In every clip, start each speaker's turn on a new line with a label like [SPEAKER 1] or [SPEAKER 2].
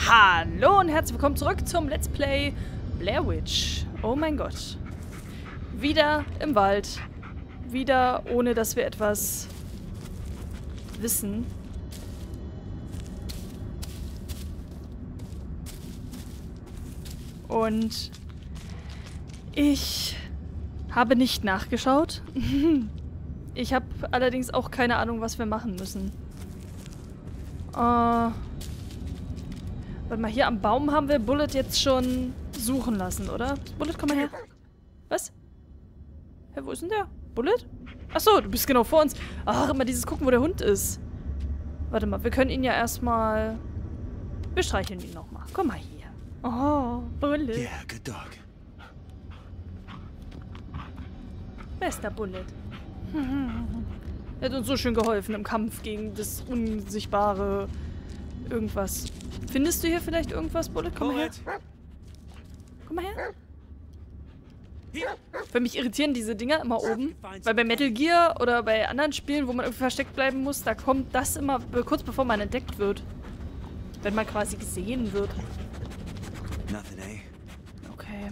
[SPEAKER 1] Hallo und herzlich willkommen zurück zum Let's Play Blair Witch. Oh mein Gott. Wieder im Wald. Wieder ohne, dass wir etwas wissen. Und ich habe nicht nachgeschaut. Ich habe allerdings auch keine Ahnung, was wir machen müssen. Warte mal, hier am Baum haben wir Bullet jetzt schon suchen lassen, oder? Bullet, komm mal her. Was? Hä, wo ist denn der? Bullet? Achso, du bist genau vor uns. Ach, immer dieses Gucken, wo der Hund ist. Warte mal, wir können ihn ja erstmal... Wir streicheln ihn nochmal. Komm mal hier. Oh, Bullet.
[SPEAKER 2] Yeah, good dog.
[SPEAKER 1] Bester Bullet. Er hat uns so schön geholfen im Kampf gegen das unsichtbare irgendwas. Findest du hier vielleicht irgendwas, Bullet? Komm mal her. Komm mal her. Für mich irritieren diese Dinger immer oben. Weil bei Metal Gear oder bei anderen Spielen, wo man irgendwie versteckt bleiben muss, da kommt das immer kurz bevor man entdeckt wird. Wenn man quasi gesehen wird.
[SPEAKER 2] Nothing, eh?
[SPEAKER 1] Okay.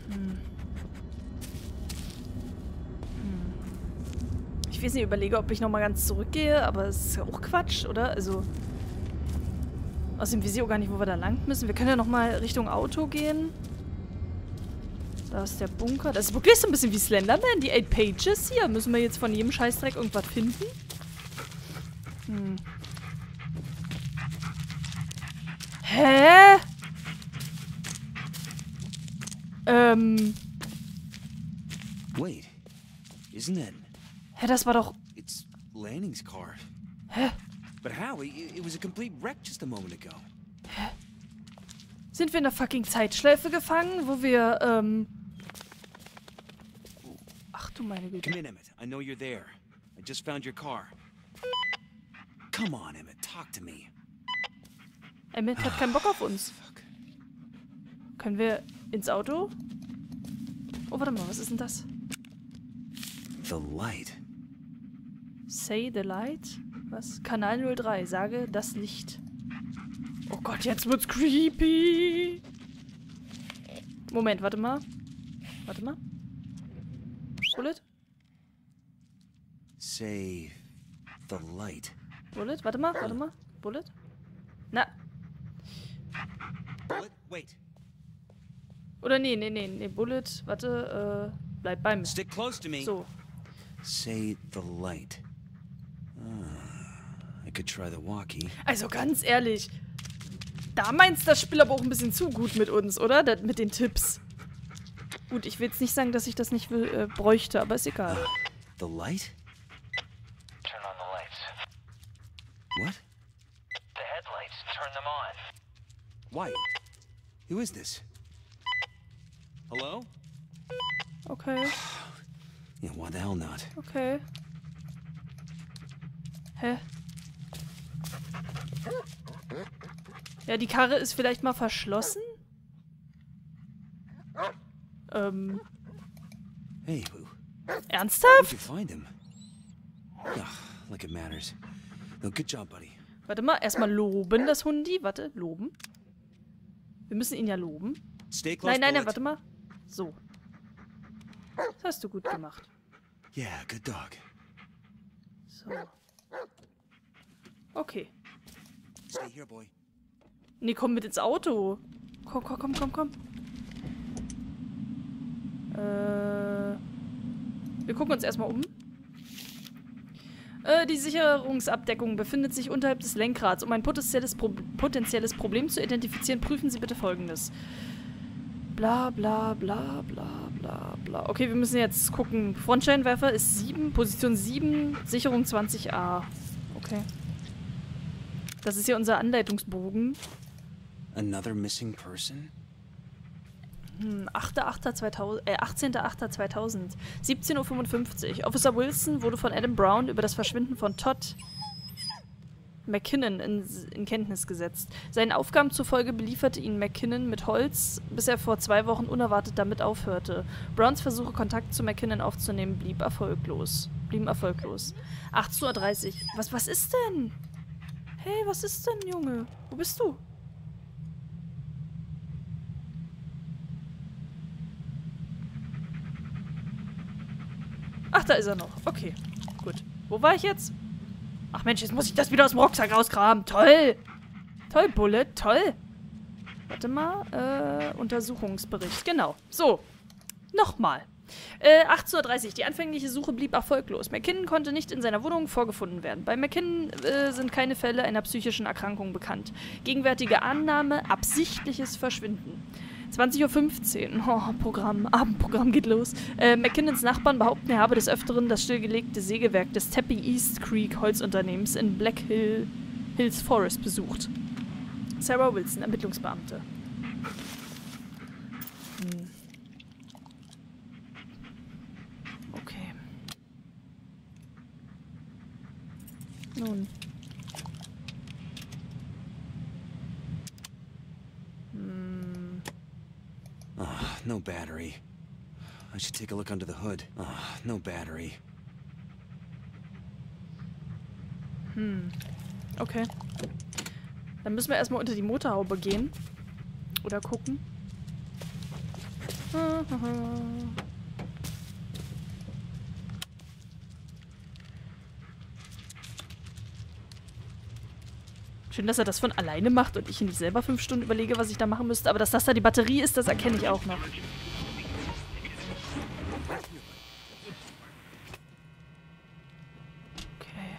[SPEAKER 1] Ich weiß nicht, überlege, ob ich nochmal ganz zurückgehe, aber es ist ja auch Quatsch, oder? Also. Außerdem weiß ich auch gar nicht, wo wir da lang müssen. Wir können ja nochmal Richtung Auto gehen. Da ist der Bunker. Das ist wirklich so ein bisschen wie Slenderman, die 8 Pages hier. Müssen wir jetzt von jedem Scheißdreck irgendwas finden? Hä?
[SPEAKER 2] Wait, isn't that?
[SPEAKER 1] Hä, das war doch...
[SPEAKER 2] It's Lanning's car.
[SPEAKER 1] Hä?
[SPEAKER 2] But how? It was a complete wreck just a moment ago.
[SPEAKER 1] Hä? Sind wir in der fucking Zeitschleife gefangen, wo wir, Ach du meine Güte.
[SPEAKER 2] Come in, Emmett. I know you're there. I just found your car. Come on, Emmett. Talk to me.
[SPEAKER 1] Emmett hat keinen Bock auf uns.
[SPEAKER 2] Fuck.
[SPEAKER 1] Können wir ins Auto? Oh, warte mal, was ist denn das?
[SPEAKER 2] The light.
[SPEAKER 1] Say the light? Was? Kanal 03. Sage das Licht. Oh Gott, jetzt wird's creepy. Moment, warte mal. Warte mal. Bullet?
[SPEAKER 2] Say the light.
[SPEAKER 1] Bullet? Warte mal, warte mal. Bullet? Na.
[SPEAKER 2] Bullet, wait.
[SPEAKER 1] Oder nee. Bullet, warte, bleib bei mir.
[SPEAKER 2] Stick close to me.
[SPEAKER 1] So.
[SPEAKER 2] Say the light. I could try the walkie.
[SPEAKER 1] Also ganz ehrlich, da meint's das Spiel aber auch ein bisschen zu gut mit uns, oder? Mit den Tipps. Gut, ich will jetzt nicht sagen, dass ich das nicht bräuchte, aber ist egal.
[SPEAKER 2] The light?
[SPEAKER 3] Turn on the lights.
[SPEAKER 2] What?
[SPEAKER 3] The headlights, turn them on.
[SPEAKER 2] Why? Who is this? Hello?
[SPEAKER 1] Okay,
[SPEAKER 2] Yeah, why the hell not?
[SPEAKER 1] okay. Hä? Ja, die Karre ist vielleicht mal verschlossen?
[SPEAKER 2] Hey, where'd
[SPEAKER 1] Ernsthaft?
[SPEAKER 2] you find him? Ugh, like it matters. No, good job, buddy.
[SPEAKER 1] Warte mal, erstmal loben das Hundi. Warte, loben. Wir müssen ihn ja loben.
[SPEAKER 2] Stay close,
[SPEAKER 1] Nein,
[SPEAKER 2] Bullet.
[SPEAKER 1] warte mal. So. Das hast du gut gemacht.
[SPEAKER 2] Yeah, good dog.
[SPEAKER 1] So. Okay.
[SPEAKER 2] Stay here, boy.
[SPEAKER 1] Nee, komm mit ins Auto. Komm. Wir gucken uns erstmal um. Die Sicherungsabdeckung befindet sich unterhalb des Lenkrads. Um ein potenzielles Problem zu identifizieren, prüfen Sie bitte Folgendes. Bla bla bla bla bla bla. Okay, wir müssen jetzt gucken. Frontscheinwerfer ist 7, Position 7, Sicherung 20a. Okay. Das ist hier unser Anleitungsbogen.
[SPEAKER 2] Another missing person?
[SPEAKER 1] 18.08.2000. 17:55 Uhr. Officer Wilson wurde von Adam Brown über das Verschwinden von Todd McKinnon in Kenntnis gesetzt. Seinen Aufgaben zufolge belieferte ihn McKinnon mit Holz, bis er vor 2 Wochen unerwartet damit aufhörte. Browns Versuche, Kontakt zu McKinnon aufzunehmen, blieben erfolglos. 18:30 Uhr. Was ist denn? Hey, was ist denn, Junge? Wo bist du? da ist er noch. Okay, gut. Wo war ich jetzt? Ach Mensch, jetzt muss ich das wieder aus dem Rucksack rauskramen. Toll. Toll, Bullet. Toll. Warte mal. Untersuchungsbericht. Genau. So. Nochmal. 18:30 Uhr. Die anfängliche Suche blieb erfolglos. McKinnon konnte nicht in seiner Wohnung vorgefunden werden. Bei McKinnon sind keine Fälle einer psychischen Erkrankung bekannt. Gegenwärtige Annahme, absichtliches Verschwinden. 20:15 Uhr. Oh, Abendprogramm geht los. McKinnons Nachbarn behaupten, er habe des Öfteren das stillgelegte Sägewerk des Tappy East Creek Holzunternehmens in Black Hills Forest besucht. Sarah Wilson, Ermittlungsbeamte. Okay. Nun.
[SPEAKER 2] No battery. I should take a look under the hood. No battery.
[SPEAKER 1] Okay. Dann müssen wir erstmal unter die Motorhaube gehen. Oder gucken. Schön, dass er das von alleine macht und ich nicht selber 5 Stunden überlege, was ich da machen müsste. Aber dass das da die Batterie ist, das erkenne ich auch noch. Okay.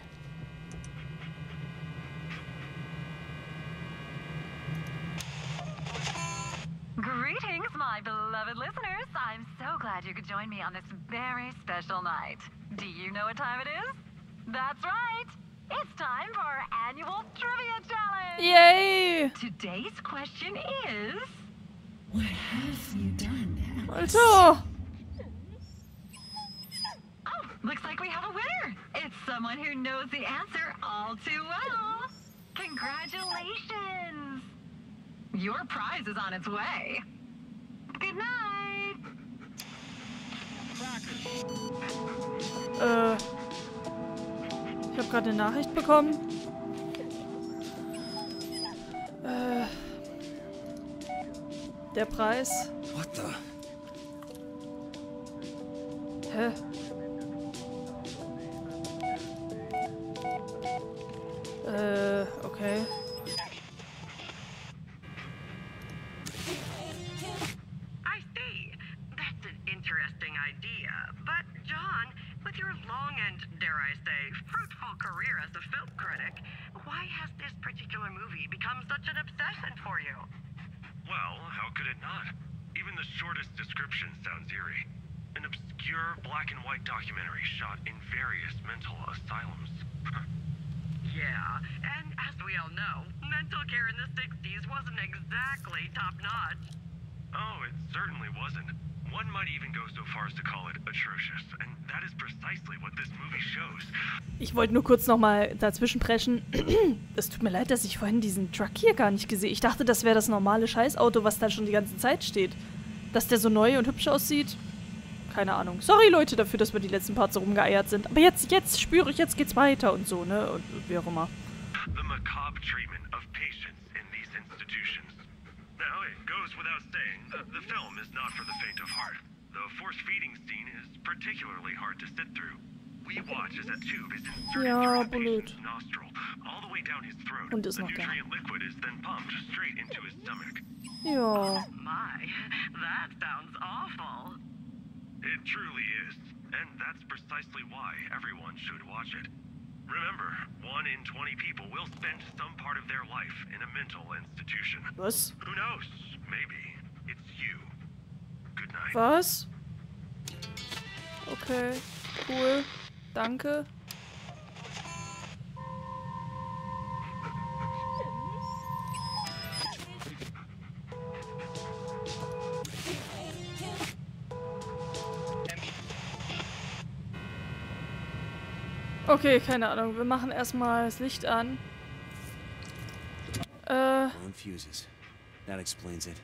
[SPEAKER 4] Greetings, my beloved listeners. I'm so glad you could join me on this very special night. Do you know what time it is? That's right. It's time for our annual trivia challenge.
[SPEAKER 1] Yay!
[SPEAKER 4] Today's question is...
[SPEAKER 5] What have you done?
[SPEAKER 1] Alter!
[SPEAKER 4] Oh, looks like we have a winner. It's someone who knows the answer all too well. Congratulations. Your prize is on its way. Good night.
[SPEAKER 1] Ich habe gerade eine Nachricht bekommen. Der Preis.
[SPEAKER 2] What the?
[SPEAKER 1] Hä? Okay.
[SPEAKER 6] I see. That's an interesting idea. But, John, with your long and, dare I say, fruitful career as a film critic, why has this particular movie become such an obsession for you?
[SPEAKER 7] Well, how could it not? Even the shortest description sounds eerie. An obscure black and white documentary shot in various mental asylums.
[SPEAKER 6] Yeah, and as we all know, mental care in the 60s wasn't exactly top-notch.
[SPEAKER 7] Oh, it certainly wasn't. One might even go so far as to call it atrocious, and that is precisely what this movie shows.
[SPEAKER 1] Ich wollte nur kurz nochmal dazwischen preschen. Es tut mir leid, dass ich vorhin diesen Truck hier gar nicht gesehen habe. Ich dachte, das wäre das normale Scheißauto, was da schon die ganze Zeit steht. Dass der so neu und hübsch aussieht. Keine Ahnung. Sorry, Leute, dafür, dass wir die letzten Parts so rumgeeiert sind. Aber jetzt spüre ich, jetzt geht's weiter und so, ne? Und wie auch immer.
[SPEAKER 7] The macabre treatment of patients in these institutions. Now, it goes without saying, the film is not for the faint of heart. The force-feeding scene is particularly hard to sit through. We watch as a tube is inserted through a patient's nostril, all the way down his throat.
[SPEAKER 1] Und ist
[SPEAKER 7] The
[SPEAKER 1] noch da.
[SPEAKER 7] nutrient liquid is then pumped straight into his stomach.
[SPEAKER 1] Ja.
[SPEAKER 6] My, that sounds awful.
[SPEAKER 7] It truly is, and that's precisely why everyone should watch it. Remember, 1 in 20 people will spend some part of their life in a mental institution.
[SPEAKER 1] Was?
[SPEAKER 7] Who knows? Maybe it's you. Good night.
[SPEAKER 1] Was? Okay. Cool. Danke. Okay, keine Ahnung. Wir machen erstmal das Licht an.
[SPEAKER 2] Blown fuses. That explains it.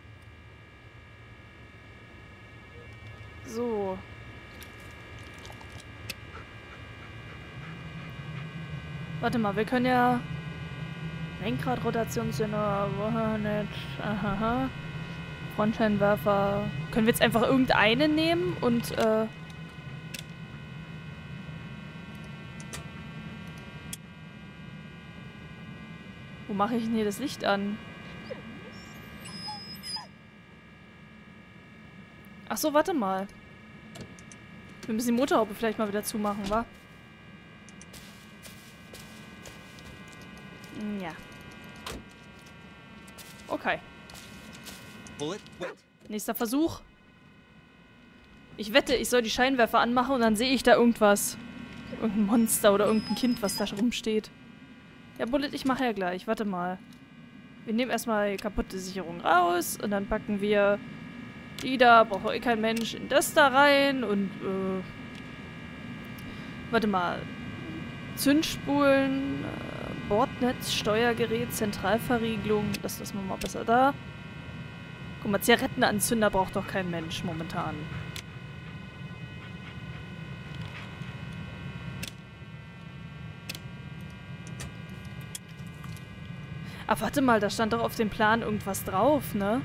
[SPEAKER 1] So. Warte mal, wir können ja... Lenkradrotationssender, aha. Frontscheinwerfer. Können wir jetzt einfach irgendeine nehmen und, mache ich denn hier das Licht an? Ach so, warte mal. Wir müssen die Motorhaube vielleicht mal wieder zumachen, wa? Ja. Okay.
[SPEAKER 2] Bullet, wait.
[SPEAKER 1] Nächster Versuch. Ich wette, ich soll die Scheinwerfer anmachen und dann sehe ich da irgendwas. Irgendein Monster oder irgendein Kind, was da rumsteht. Ja, Bullet, ich mache ja gleich. Warte mal. Wir nehmen erstmal die kaputte Sicherung raus und dann packen wir die da, braucht doch eh kein Mensch, in das da rein und, warte mal. Zündspulen, Bordnetz, Steuergerät, Zentralverriegelung. Das lassen wir mal besser da. Guck mal, Zigarettenanzünder braucht doch kein Mensch momentan. Ah, warte mal, da stand doch auf dem Plan irgendwas drauf, ne?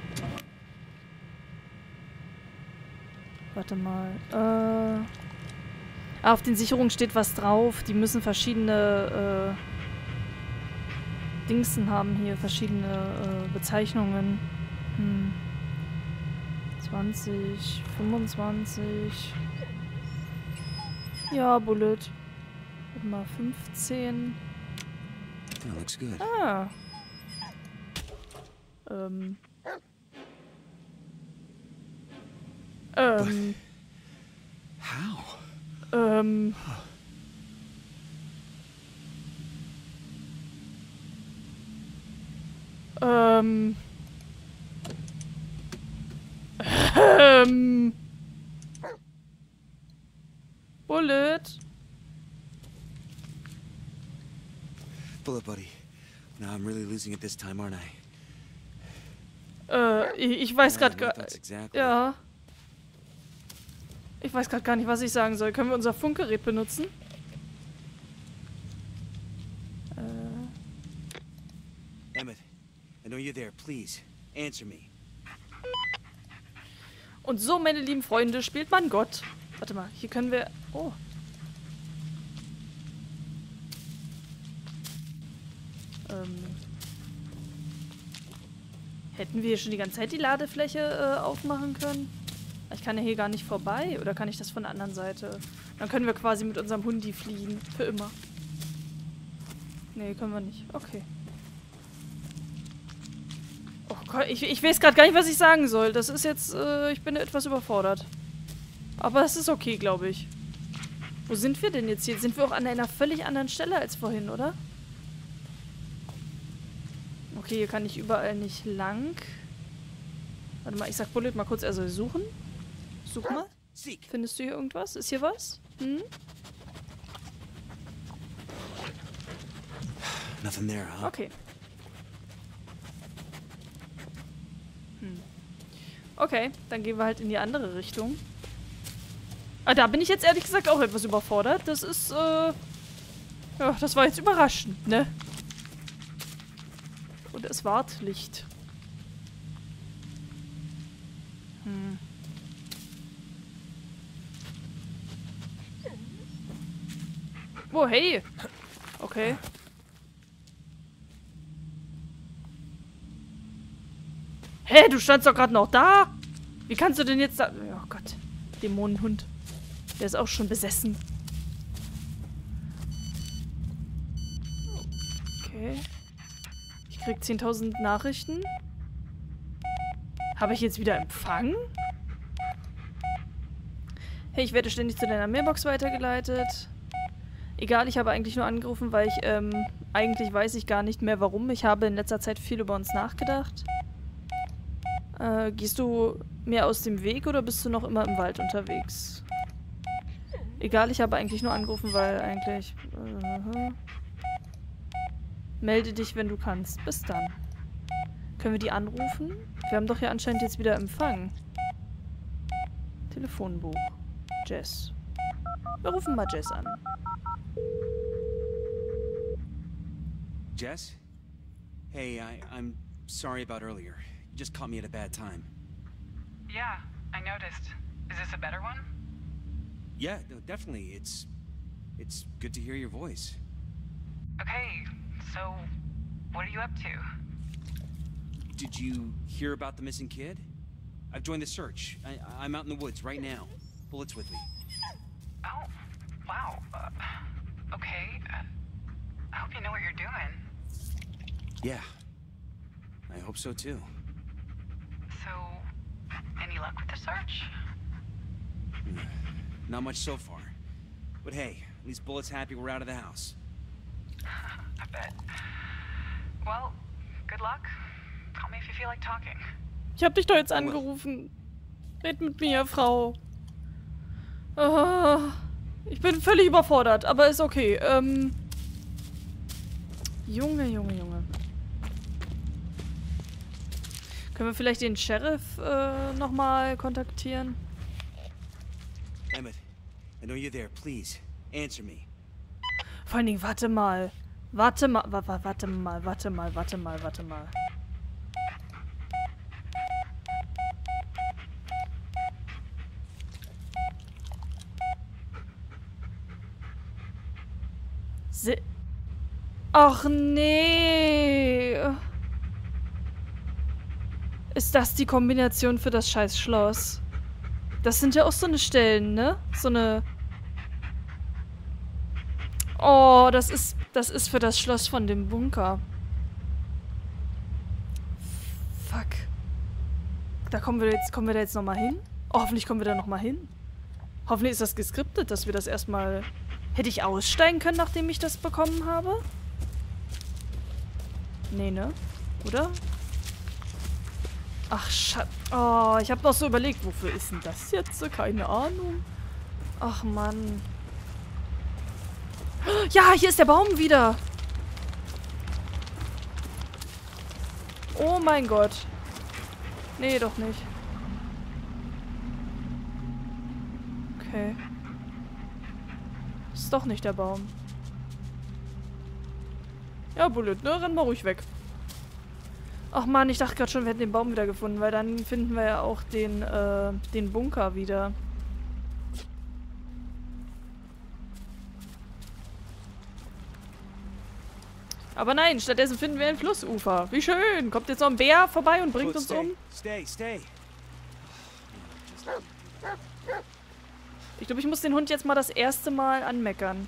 [SPEAKER 1] Warte mal, auf den Sicherungen steht was drauf. Die müssen verschiedene, Dingsen haben hier, verschiedene, Bezeichnungen. 20, 25. Ja, Bullet. Warte mal, 15.
[SPEAKER 2] That looks good.
[SPEAKER 1] Ah.
[SPEAKER 2] How?
[SPEAKER 1] Bullet.
[SPEAKER 2] Bullet buddy. Now I'm really losing it this time, aren't I?
[SPEAKER 1] Ich weiß
[SPEAKER 2] Yeah,
[SPEAKER 1] gerade
[SPEAKER 2] what
[SPEAKER 1] gar...
[SPEAKER 2] that's exactly.
[SPEAKER 1] Ja. Ich weiß gerade gar nicht, was ich sagen soll. Können wir unser Funkgerät benutzen?
[SPEAKER 2] Emmett, I know you're there. Please, answer me.
[SPEAKER 1] Und so, meine lieben Freunde, spielt man Gott. Warte mal, hier können wir... Oh. Hätten wir hier schon die ganze Zeit die Ladefläche aufmachen können? Ich kann ja hier gar nicht vorbei. Oder kann ich das von der anderen Seite? Dann können wir quasi mit unserem Hundi fliehen. Für immer. Nee, können wir nicht. Okay. Oh Gott, ich weiß gerade gar nicht, was ich sagen soll. Das ist jetzt, ich bin etwas überfordert. Aber es ist okay, glaube ich. Wo sind wir denn jetzt hier? Sind wir auch an einer völlig anderen Stelle als vorhin, oder? Okay, hier kann ich überall nicht lang. Warte mal, ich sag Bullet mal kurz, er soll suchen. Such mal. Findest du hier irgendwas? Ist hier was? Hm?
[SPEAKER 2] Nothing there, huh?
[SPEAKER 1] Okay. Okay, dann gehen wir halt in die andere Richtung. Ah, da bin ich jetzt ehrlich gesagt auch etwas überfordert. Das ist, ja, das war jetzt überraschend, ne? Und es ward Licht. Oh, hey! Okay. Hä, du standst doch gerade noch da! Wie kannst du denn jetzt da... Oh Gott. Dämonenhund. Der ist auch schon besessen. Okay. Ich krieg 10.000 Nachrichten. Habe ich jetzt wieder Empfang? Hey, ich werde ständig zu deiner Mailbox weitergeleitet. Egal, ich habe eigentlich nur angerufen, weil ich, eigentlich weiß ich gar nicht mehr warum. Ich habe in letzter Zeit viel über uns nachgedacht. Gehst du mir aus dem Weg oder bist du noch immer im Wald unterwegs? Egal, ich habe eigentlich nur angerufen, weil eigentlich... Melde dich, wenn du kannst. Bis dann. Können wir die anrufen? Wir haben doch hier anscheinend jetzt wieder Empfang. Telefonbuch. Jess. Wir rufen mal Jess an.
[SPEAKER 2] Jess? Hey, I'm sorry about earlier. You just caught me at a bad time.
[SPEAKER 6] Yeah, I noticed. Is this a better one?
[SPEAKER 2] Yeah, no, definitely. It's good to hear your voice.
[SPEAKER 6] Okay, so What are you up to?
[SPEAKER 2] Did you hear about the missing kid? I've joined the search. I'm out in the woods right now. Bullet's with me.
[SPEAKER 6] Oh, wow. Okay. I hope you know what you're doing.
[SPEAKER 2] Yeah. I hope so too.
[SPEAKER 6] So, any luck with the search?
[SPEAKER 2] Not much so far. But hey, at least Bullet's happy we're out of the house.
[SPEAKER 6] I bet. Well, good luck. Call me if you feel like talking.
[SPEAKER 1] Ich hab dich doch jetzt angerufen. Red mit mir, Frau. Ah, ich bin völlig überfordert, aber ist okay. Junge, Junge, Junge. Können wir vielleicht den Sheriff nochmal kontaktieren?
[SPEAKER 2] Emmett, I know you're there. Please, answer me.
[SPEAKER 1] Vor allen Dingen, warte mal. Warte mal. Ach nee. Ist das die Kombination für das scheiß Schloss? Das sind ja auch so eine Stellen, ne? So eine... Oh, das ist für das Schloss von dem Bunker. Fuck. Kommen wir da jetzt nochmal hin? Oh, hoffentlich kommen wir da nochmal hin. Hoffentlich ist das geskriptet, dass wir das erstmal... Hätte ich aussteigen können, nachdem ich das bekommen habe? Nee, ne? Oder? Ach, oh, ich habe noch so überlegt, wofür ist denn das jetzt? Keine Ahnung. Ach, Mann. Ja, hier ist der Baum wieder. Oh mein Gott. Nee, doch nicht. Okay. Ist doch nicht der Baum. Ja, Bullet, ne? Renn mal ruhig weg. Ach man, ich dachte gerade schon, wir hätten den Baum wieder gefunden, weil dann finden wir ja auch den Bunker wieder. Aber nein, stattdessen finden wir ein Flussufer. Wie schön. Kommt jetzt noch ein Bär vorbei und bringt uns um?
[SPEAKER 2] Stay.
[SPEAKER 1] Ich glaube, ich muss den Hund jetzt mal das erste Mal anmeckern.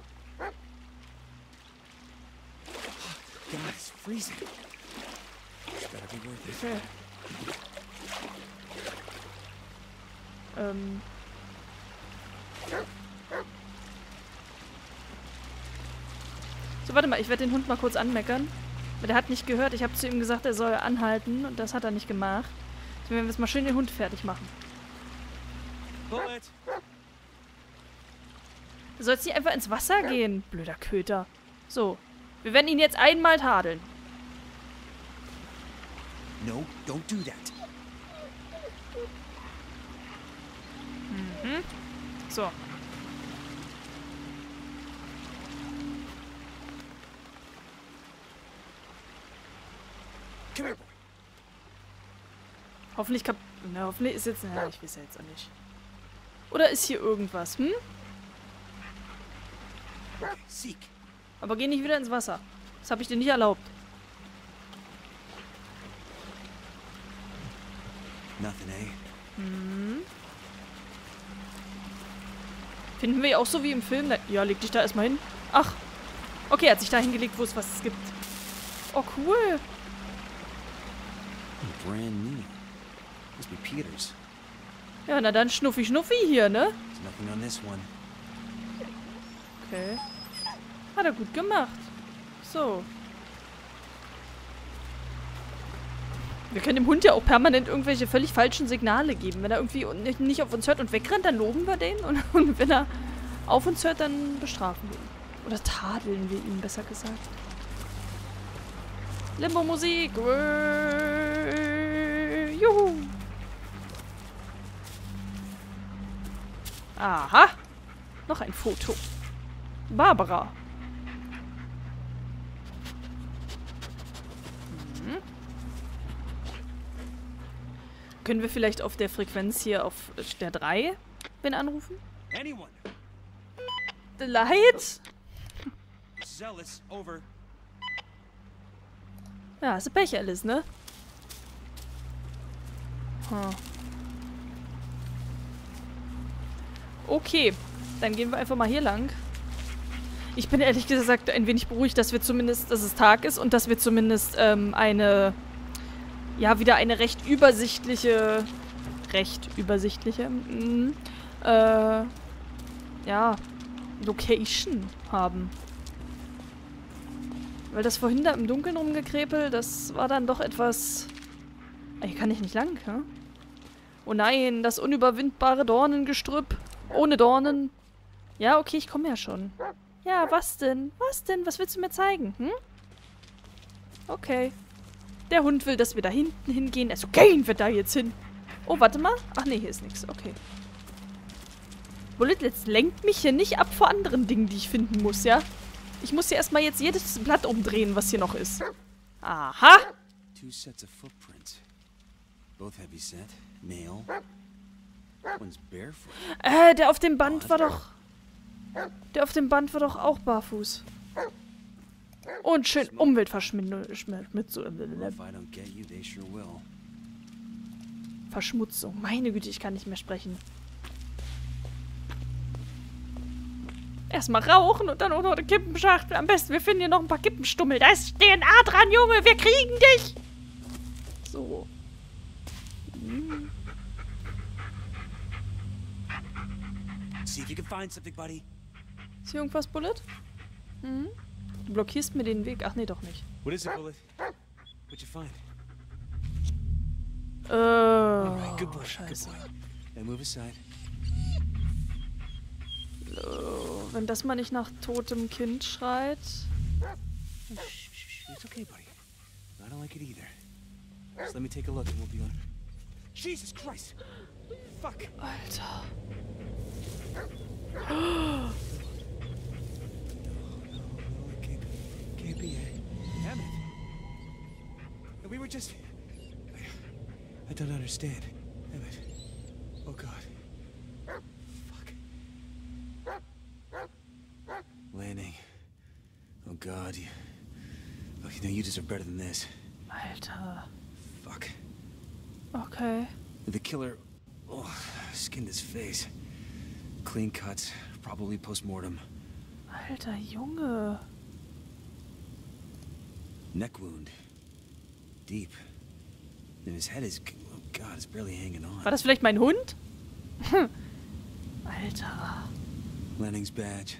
[SPEAKER 2] God, it's freezing. It's gotta be worth it.
[SPEAKER 1] Okay. So, warte mal, ich werde den Hund mal kurz anmeckern. Weil der hat nicht gehört. Ich habe zu ihm gesagt, er soll anhalten und das hat er nicht gemacht. Jetzt werden wir jetzt mal schön den Hund fertig machen.
[SPEAKER 2] Bullet!
[SPEAKER 1] Du sollst nicht einfach ins Wasser gehen, blöder Köter. So, wir werden ihn jetzt einmal tadeln.
[SPEAKER 2] No, don't do that.
[SPEAKER 1] Mhm. So.
[SPEAKER 2] Come here, boy.
[SPEAKER 1] Hoffentlich hoffentlich ist jetzt... Na, ich weiß ja jetzt auch nicht. Oder ist hier irgendwas, hm?
[SPEAKER 2] Seek.
[SPEAKER 1] Aber geh nicht wieder ins Wasser. Das habe ich dir nicht erlaubt.
[SPEAKER 2] Nothing, eh?
[SPEAKER 1] Hm. Finden wir ja auch so wie im Film. Ja, leg dich da erstmal hin. Ach. Okay, er hat sich da hingelegt, wo es was gibt. Oh, cool.
[SPEAKER 2] Brand new. Must be Peter's.
[SPEAKER 1] Ja, na dann Schnuffi hier, ne?
[SPEAKER 2] There's nothing on this one.
[SPEAKER 1] Okay. Hat er gut gemacht. So. Wir können dem Hund ja auch permanent irgendwelche völlig falschen Signale geben. Wenn er irgendwie nicht auf uns hört und wegrennt, dann loben wir den. Und wenn er auf uns hört, dann bestrafen wir ihn. Oder tadeln wir ihn, besser gesagt. Limbo-Musik. Juhu. Aha. Noch ein Foto. Barbara. Mhm. Können wir vielleicht auf der Frequenz hier auf der 3 wen anrufen?
[SPEAKER 2] Anyone?
[SPEAKER 1] The Light?
[SPEAKER 2] This is Ellis. Over.
[SPEAKER 1] Ja, hast du Pech, Alice, ne? Hm. Okay, dann gehen wir einfach mal hier lang. Ich bin ehrlich gesagt ein wenig beruhigt, dass es Tag ist und dass wir zumindest wieder eine recht übersichtliche, Location haben. Weil das vorhin da im Dunkeln rumgekrepel, das war dann doch etwas... Hier kann ich nicht lang, ja? Oh nein, das unüberwindbare Dornengestrüpp. Ohne Dornen. Ja, okay, ich komme ja schon. Ja, was denn? Was denn? Was willst du mir zeigen? Hm? Okay. Der Hund will, dass wir da hinten hingehen. Also gehen wir da jetzt hin. Oh, warte mal. Ach nee, hier ist nichts. Okay. Bullet, jetzt lenkt mich hier nicht ab vor anderen Dingen, die ich finden muss, ja? Ich muss hier erstmal jetzt jedes Blatt umdrehen, was hier noch ist. Aha!
[SPEAKER 2] 2 sets of footprints. Both heavy set, male. One's barefoot.
[SPEAKER 1] Der auf dem Band war doch... Der auf dem Band war doch auch barfuß. Und schön Verschmutzung. Meine Güte, ich kann nicht mehr sprechen. Erstmal rauchen und dann auch noch eine Kippenschachtel. Am besten, wir finden hier noch ein paar Kippenstummel. Da ist DNA dran, Junge. Wir kriegen dich. So.
[SPEAKER 2] See if you can find something, buddy.
[SPEAKER 1] Ist hier irgendwas, Bullet? Mhm. Du blockierst mir den Weg. Ach nee, doch nicht.
[SPEAKER 2] What is it, Bullet? What'd you find?
[SPEAKER 1] Oh,
[SPEAKER 2] good boy,
[SPEAKER 1] scheiße.
[SPEAKER 2] good boy. Now move aside.
[SPEAKER 1] Wenn das mal nicht nach totem Kind schreit.
[SPEAKER 2] It's okay, buddy. I don't like it either. Just let me take a look and we'll be on. Jesus Christ! Fuck!
[SPEAKER 1] Alter.
[SPEAKER 2] No, can't be it. Damn it. We were just... I don't understand. Damn it. Oh God. Lanning. Oh God, you deserve better than this.
[SPEAKER 1] Alter.
[SPEAKER 2] Fuck.
[SPEAKER 1] Okay.
[SPEAKER 2] The killer skinned his face. Clean cuts, probably post-mortem.
[SPEAKER 1] Alter Junge.
[SPEAKER 2] Neck wound. Deep. And his head is, oh God, it's barely hanging on.
[SPEAKER 1] War das vielleicht mein Hund? Alter.
[SPEAKER 2] Lanning's badge.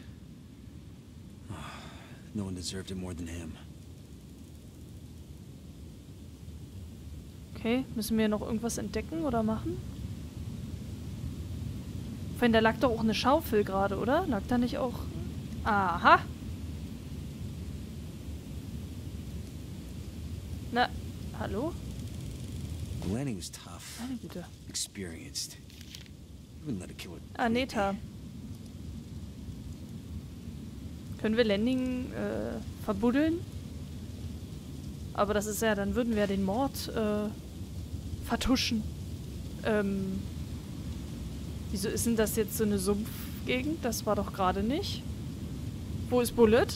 [SPEAKER 2] No one deserved it more than him.
[SPEAKER 1] Okay, müssen wir noch irgendwas entdecken oder machen? Vorhin, da lag doch auch eine Schaufel gerade, oder? Lag da nicht auch... Aha! Na, hallo?
[SPEAKER 2] Lanning was tough.
[SPEAKER 1] Meine Güte.
[SPEAKER 2] Experienced. He wouldn't let a killer...
[SPEAKER 1] Aneta. Können wir Lanning verbuddeln? Aber das ist ja, dann würden wir den Mord vertuschen. Wieso ist denn das jetzt so eine Sumpfgegend? Das war doch gerade nicht. Wo ist Bullet?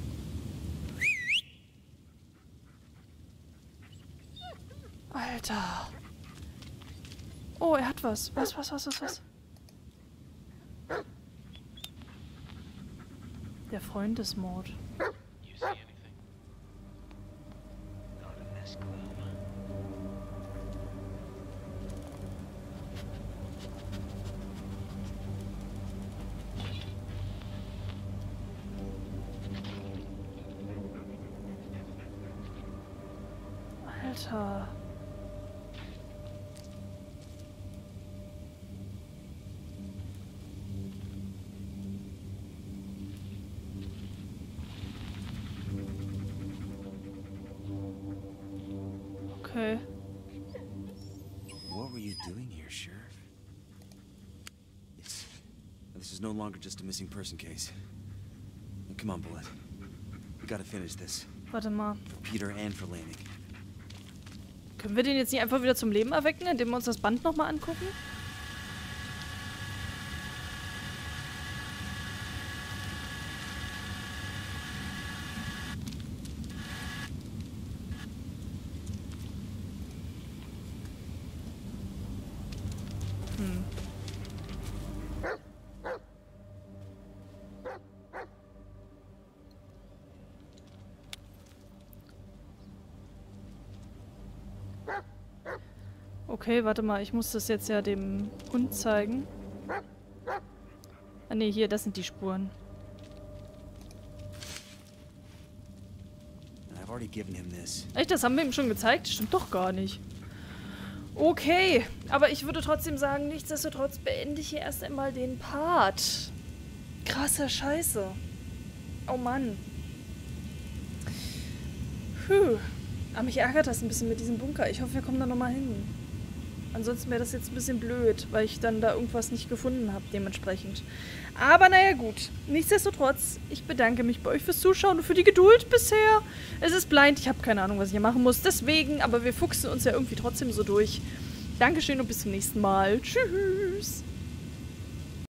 [SPEAKER 1] Alter. Oh, er hat was. Was? Der Freundesmord.
[SPEAKER 3] You see anything? Not in this gloom.
[SPEAKER 1] Alter. Okay.
[SPEAKER 2] What were you doing here, Sheriff? This is no longer just a missing person case. Come on, Bullet. We gotta finish this.
[SPEAKER 1] Warte mal.
[SPEAKER 2] For Peter and for Lanning.
[SPEAKER 1] Können wir den jetzt nicht einfach wieder zum Leben erwecken, indem wir uns das Band nochmal angucken? Okay, warte mal. Ich muss das jetzt ja dem Hund zeigen. Ah, ne, hier, das sind die Spuren.
[SPEAKER 2] I've already given him this.
[SPEAKER 1] Echt, das haben wir ihm schon gezeigt? Stimmt doch gar nicht. Okay, aber ich würde trotzdem sagen, nichtsdestotrotz beende ich hier erst einmal den Part. Krasser Scheiße. Oh Mann. Aber mich ärgert das ein bisschen mit diesem Bunker. Ich hoffe, wir kommen da nochmal hin. Ansonsten wäre das jetzt ein bisschen blöd, weil ich dann da irgendwas nicht gefunden habe, dementsprechend. Aber naja, gut. Nichtsdestotrotz, ich bedanke mich bei euch fürs Zuschauen und für die Geduld bisher. Es ist blind, ich habe keine Ahnung, was ich hier machen muss. Deswegen, aber wir fuchsen uns ja irgendwie trotzdem so durch. Dankeschön und bis zum nächsten Mal. Tschüss.